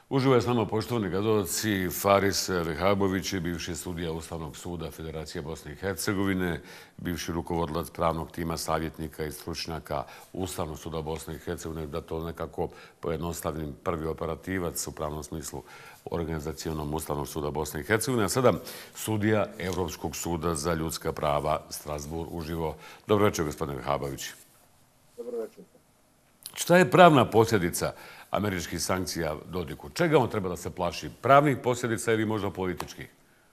Uživo je s nama poštovani gledalci Faris Rehabović, bivši sudija Ustavnog suda Federacije Bosne i Hercegovine, bivši rukovodilac pravnog tima savjetnika i stručnjaka Ustavnog suda Bosne i Hercegovine, da to nekako pojednostavnim prvi operativac u pravnom smislu organizacionom Ustavnog suda Bosne i Hercegovine, a sada sudija Evropskog suda za ljudska prava Strasbourg uživo. Dobro večer, gospodine Rehabović. Dobro večer. Šta je pravna posljedica američkih sankcija Dodiku? Čega on treba da se plaši? Pravnih posljedica ili možda političkih?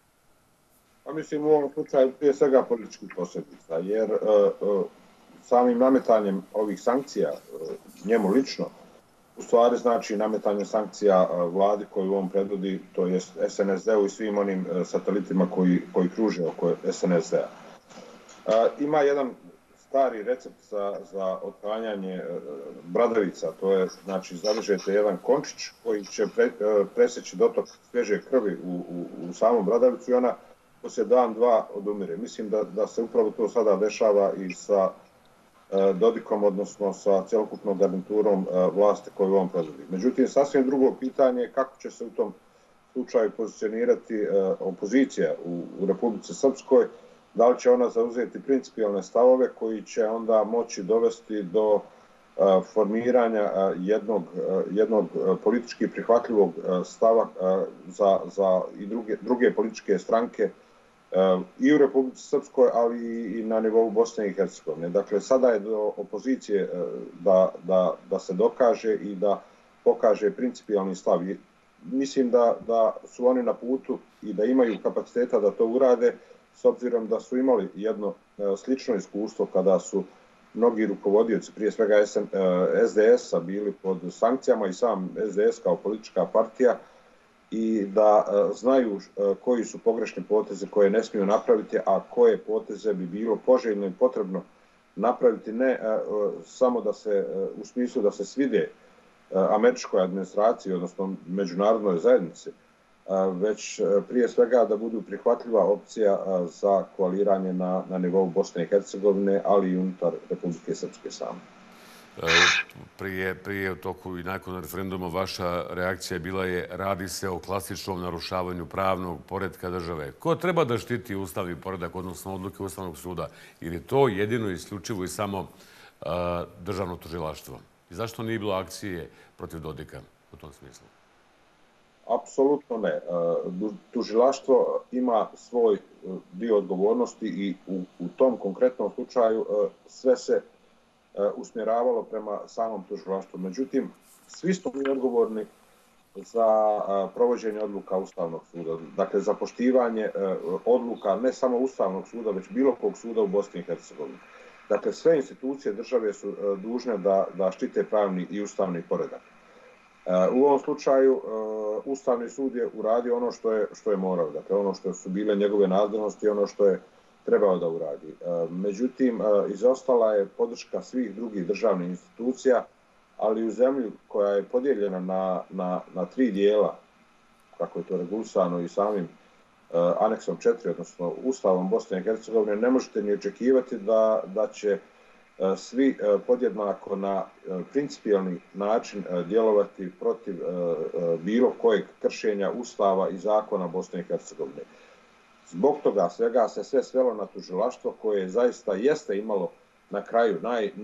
Pa mislim u ovom slučaju prije svega političkih posljedica, jer samim nametanjem ovih sankcija njemu lično, u stvari znači nametanje sankcija vladi koju on predvodi, to je SNSD-u i svim onim satelitima koji kruže oko SNSD-a. Ima jedan stari recept za otklanjanje bradavica, to je, znači, zadržete jedan končić koji će presjeći dotok svježe krvi u samom bradavicu i ona poslije dan, dva odumire. Mislim da se upravo to sada dešava i sa Dodikom, odnosno sa cjelokupnom garniturom vlasti koju on predvodi. Međutim, sasvim drugo pitanje je kako će se u tom slučaju pozicionirati opozicija u Republici Srpskoj. Da li će ona zauzeti principijalne stavove koji će onda moći dovesti do formiranja jednog politički prihvatljivog stava za i druge političke stranke i u Republici Srpskoj, ali i na nivou Bosne i Hercegovine. Dakle, sada je do opozicije da se dokaže i da pokaže principijalni stav. Mislim da su oni na putu i da imaju kapaciteta da to urade, s obzirom da su imali jedno slično iskustvo kada su mnogi rukovodioci, prije svega SDS-a, bili pod sankcijama i sam SDS kao politička partija i da znaju koji su pogrešni poteze koje ne smiju napraviti, a koje poteze bi bilo poželjno i potrebno napraviti, ne samo da se, u smislu da se svide američkoj administraciji, odnosno međunarodnoj zajednici, već prije svega da budu prihvatljiva opcija za koaliranje na nivou Bosne i Hercegovine, ali i unutar Republike Srpske same. Prije u toku i nakon referenduma vaša reakcija bila je radi se o klasičnom narušavanju pravnog poretka države. Ko treba da štiti ustavni poredak, odnosno odluke Ustavnog suda? Ili je to jedino isključivo i samo državno tužilaštvo? I zašto nije bilo akcije protiv Dodika u tom smislu? Apsolutno ne. Tužilaštvo ima svoj dio odgovornosti i u tom konkretnom slučaju sve se usmjeravalo prema samom tužilaštvu. Međutim, svi smo mi odgovorni za provođenje odluka Ustavnog suda. Dakle, za poštivanje odluka ne samo Ustavnog suda, već bilo kog suda u Bosni i Hercegovini. Dakle, sve institucije države su dužne da štite pravni i ustavni poredak. U ovom slučaju Ustavni sud je uradio ono što je morao, dakle ono što su bile njegove nadležnosti i ono što je trebao da uradi. Međutim, izostala je podrška svih drugih državnih institucija, ali u zemlji koja je podijeljena na tri dijela, kako je to regulisano i samim aneksom 4, odnosno Ustavom Bosne i Hercegovine, ne možete ni očekivati da će svi podjednako na principijalni način djelovati protiv bilo kojeg kršenja Ustava i zakona Bosne i Hercegovine. Zbog toga svega se sve svelo na tužilaštvo koje zaista jeste imalo na kraju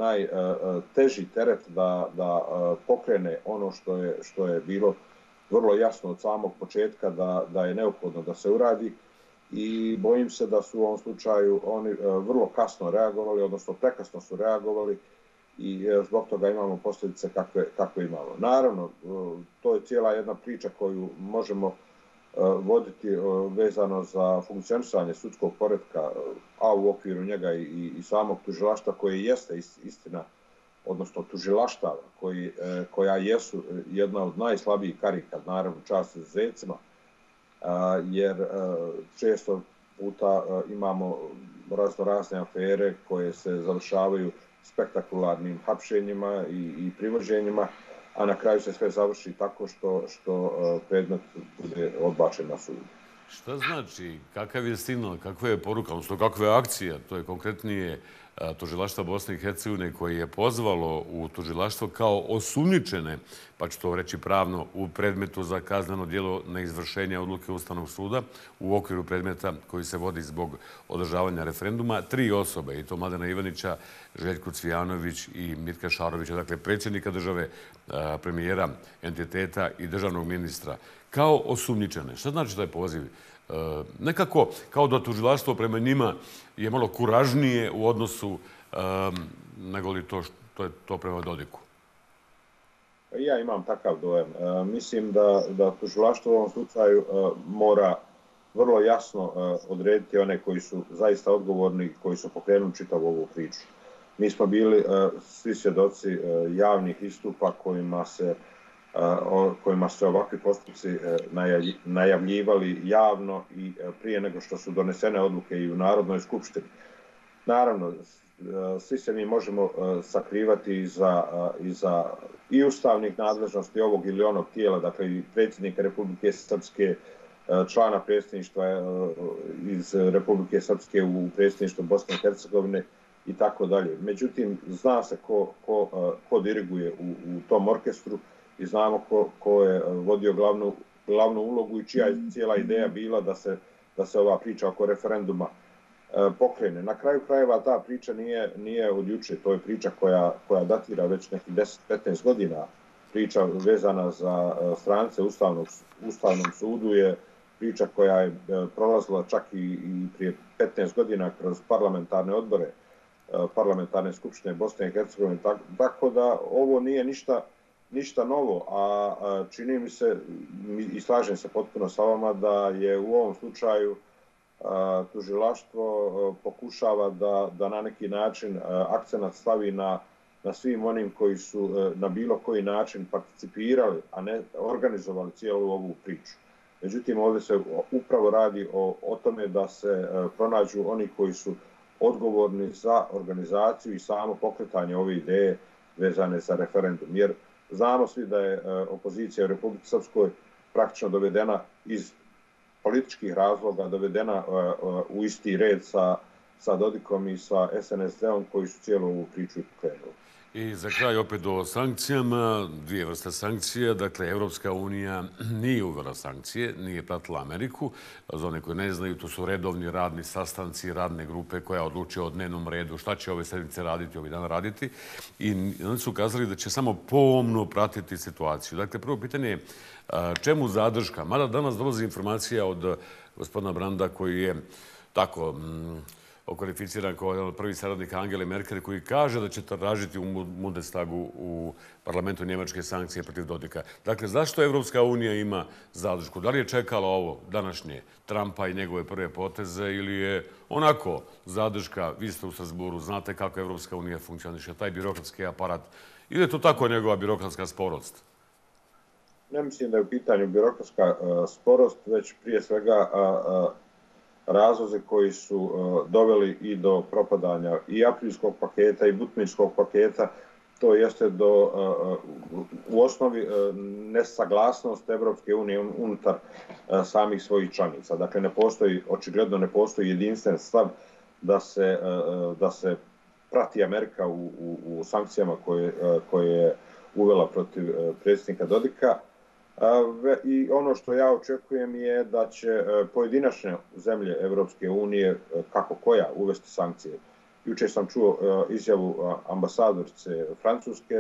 najteži teret da pokrene ono što je bilo vrlo jasno od samog početka da je neophodno da se uradi. I bojim se da su u ovom slučaju oni vrlo kasno reagovali, odnosno prekasno su reagovali i zbog toga imamo posljedice kakve imamo. Naravno, to je cijela jedna priča koju možemo voditi vezano za funkcionisanje sudskog poretka, a u okviru njega i samog tužilaštva koje jeste istina, odnosno tužilaštava koja jesu jedna od najslabijih karika, naravno čast izuzecima, jer često puta imamo razne afere koje se završavaju spektakularnim hapšenjima i privođenjima, a na kraju se sve završi tako što predmet bude odbačen na sudu. Šta znači, kakav je signal, kakva je poruka, odnosno kakva je akcija, to je konkretnije tužilaštva Bosne i Hercegovine koje je pozvalo u tužilaštvo kao osumnjičene, pa ću to reći pravno, u predmetu za kazneno djelo neizvršenja odluke Ustavnog suda u okviru predmeta koji se vodi zbog održavanja referenduma 3 osobe, i to Mladena Ivanića, Željko Cvijanović i Mirka Šarovića, dakle predsjednika države, premijera entiteta i državnog ministra, kao osumnjičene. Šta znači taj poziv? Nekako kao da tužilaštvo prema njima je malo kuražnije u odnosu nego li to prema Dodiku. Ja imam takav dojam. Mislim da tužilaštvo u ovom slučaju mora vrlo jasno odrediti one koji su zaista odgovorni, koji su pokrenuli čitavu ovu priču. Mi smo bili svi svjedoci javnih istupa kojima se ovakvi postupci najavljivali javno i prije nego što su donesene odluke i u Narodnoj skupštini. Naravno, svi se mi možemo sakrivati iza i ustavnih nadležnosti ovog ili onog tijela, dakle i predsjednika Republike Srpske, člana predsjedništva iz Republike Srpske u predsjedništvu Bosne i Hercegovine i tako dalje. Međutim, zna se ko diriguje u tom orkestru i znamo ko je vodio glavnu ulogu i čija je cijela ideja bila da se ova priča oko referenduma pokrene. Na kraju krajeva ta priča nije od juče, to je priča koja datira već nekih 10-15 godina. Priča vezana za strance Ustavnom sudu je priča koja je prolazila čak i prije 15 godina kroz parlamentarne odbore, parlamentarne skupštine Bosne i Hercegovine, tako da ovo nije ništa novo, a čini mi se i slažem se potpuno sa vama da je u ovom slučaju tužilaštvo pokušava da na neki način akcenat stavi na svim onim koji su na bilo koji način participirali, a ne organizovali cijelu ovu priču. Međutim, ovdje se upravo radi o tome da se pronađu oni koji su odgovorni za organizaciju i samo pokretanje ove ideje vezane za referendum. Jer znamo svi da je opozicija u Republici Srpskoj praktično dovedena iz političkih razloga, dovedena u isti red sa Dodikom i sa SNSD-om koji su cijelu ovu priču pokrenuli. I za kraj opet o sankcijama, 2 vrste sankcija. Dakle, Evropska unija nije uvela sankcije, nije pratila Ameriku. Za one koji ne znaju, to su redovni radni sastanci, radne grupe koja odlučuje o dnevnom redu, šta će ove sedmice raditi, ovih dana raditi. I oni su ukazali da će samo pomno pratiti situaciju. Dakle, prvo pitanje je čemu zadrška? Mada danas dolazi informacija od gospodina Branda koji je tako okvalificiran kao jedan od prvih saradnika Angele Merkel, koji kaže da će tražiti u Bundestagu u parlamentu Njemačke sankcije protiv Dodika. Dakle, zašto Evropska unija ima zadršku? Da li je čekala ovo današnje Trumpa i njegove prve poteze ili je onako zadrška, vi ste u Strasburu, znate kako Evropska unija funkcioniše, taj birokratski aparat, ili je to tako njegova birokratska sporost? Ne mislim da je u pitanju birokratska sporost, već prije svega razlozi koji su doveli i do propadanja i aprilskog paketa i butminskog paketa, to jeste u osnovi nesaglasnost Evropske unije unutar samih svojih članica. Dakle, očigledno ne postoji jedinstven stav da se prati Amerika u sankcijama koje je uvela protiv predsjednika Dodika. I ono što ja očekujem je da će pojedinačne zemlje Evropske unije, kako koja, uvesti sankcije. Jučer sam čuo izjavu ambasadorice Francuske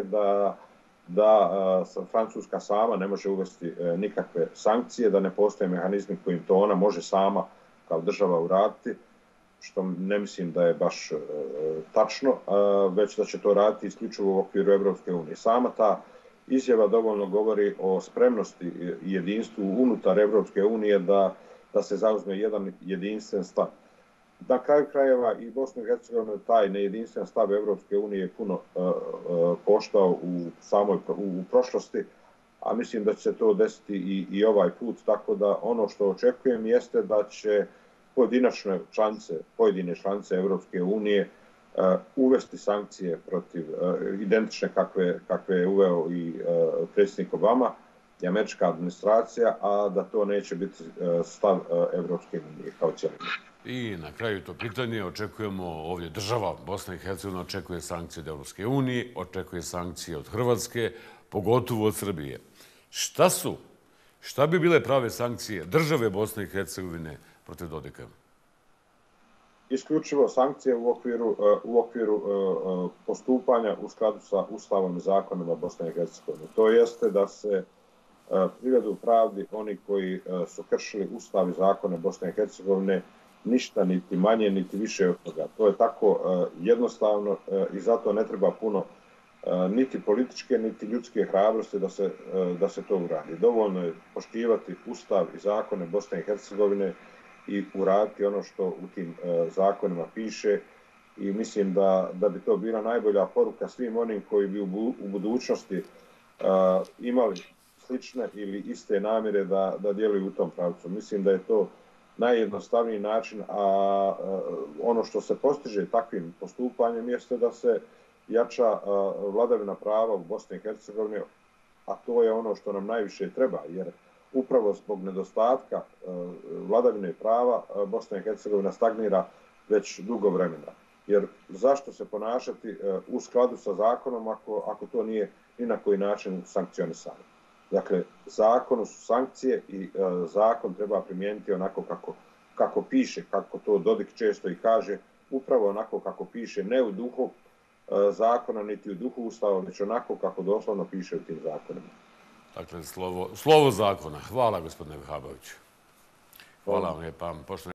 da Francuska sama ne može uvesti nikakve sankcije, da ne postoje mehanizmi kojim to ona može sama kao država uraditi, što ne mislim da je baš tačno, već da će to raditi isključivo u okviru Evropske unije. Sama ta izjava dovoljno govori o spremnosti i jedinstvu unutar Evropske unije da se zauzme jedan jedinstven stav. Na kraju krajeva i Bosnu i Hercegovinu taj nejedinstven stav Evropske unije je puno koštao u prošlosti, a mislim da će se to desiti i ovaj put, tako da ono što očekujem jeste da će pojedine članice Evropske unije uvesti sankcije protiv identične kakve je uveo i predsjednik Obama i američka administracija, a da to neće biti stav Evropske unije kao cijeline. I na kraju to pitanje očekujemo ovdje država Bosna i Hercegovina očekuje sankcije od Europske unije, očekuje sankcije od Hrvatske, pogotovo od Srbije. Šta bi bile prave sankcije države Bosne i Hercegovine protiv Dodika? Isključivo sankcije u okviru postupanja u skladu sa Ustavom i zakonima Bosne i Hercegovine. To jeste da se privedu pravdi oni koji su kršili Ustav i zakone Bosne i Hercegovine, ništa niti manje niti više od toga. To je tako jednostavno i zato ne treba puno niti političke niti ljudske hrabrosti da se to uradi. Dovoljno je poštivati Ustav i zakone Bosne i Hercegovine i uraditi ono što u tim zakonima piše i mislim da bi to bila najbolja poruka svim onim koji bi u budućnosti imali slične ili iste namjere da djeluju u tom pravcu. Mislim da je to najjednostavniji način, a ono što se postiže takvim postupanjem jeste da se jača vladavina prava u Bosni i Hercegovini, a to je ono što nam najviše treba, jer upravo zbog nedostatka vladavine prava Bosna i Hercegovina stagnira već dugo vremena. Jer zašto se ponašati u skladu sa zakonom ako to nije ni na koji način sankcionisano? Dakle, zakonu su sankcije i zakon treba primijeniti onako kako piše, kako to Dodik često i kaže, upravo onako kako piše, ne u duhu zakona niti u duhu Ustava, već onako kako doslovno piše u tim zakonima. Dakle, slovo zakona. Hvala, gospodine Vahaboviću. Hvala vam lijepa.